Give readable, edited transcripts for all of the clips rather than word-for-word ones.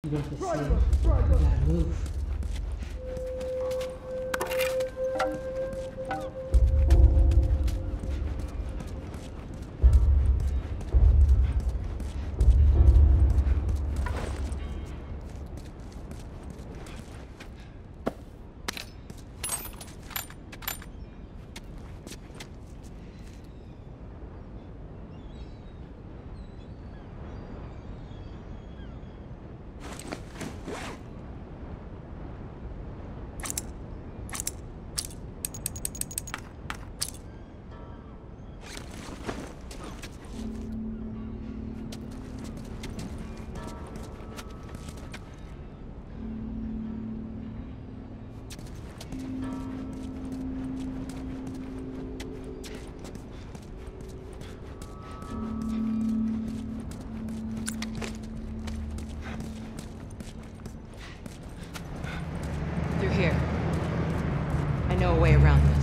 You got to see it. You gotta move. Through here. I know a way around this.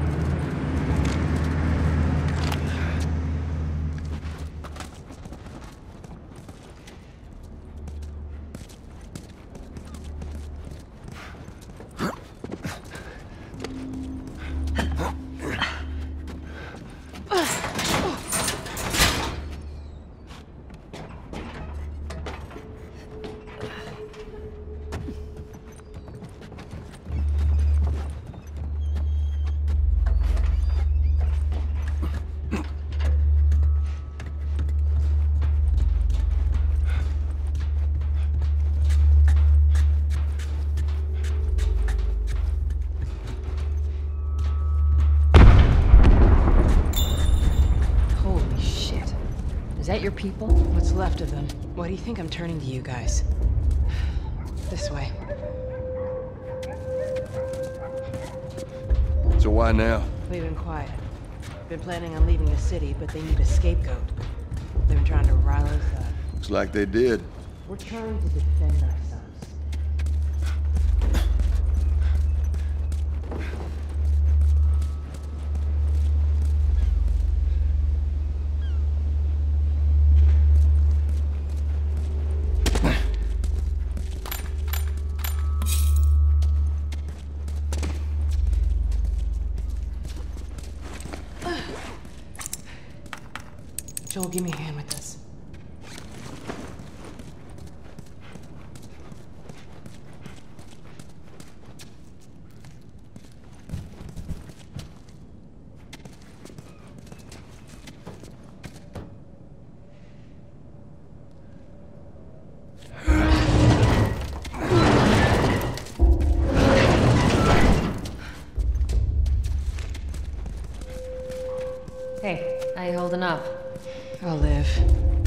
Is that your people? What's left of them? Why do you think I'm turning to you guys? This way. So why now? We've been quiet. Been planning on leaving the city, but they need a scapegoat. They've been trying to rile us up. Looks like they did. We're trying to defend ourselves. Joel, give me a hand with this. Hey, how you holding up? I'll live.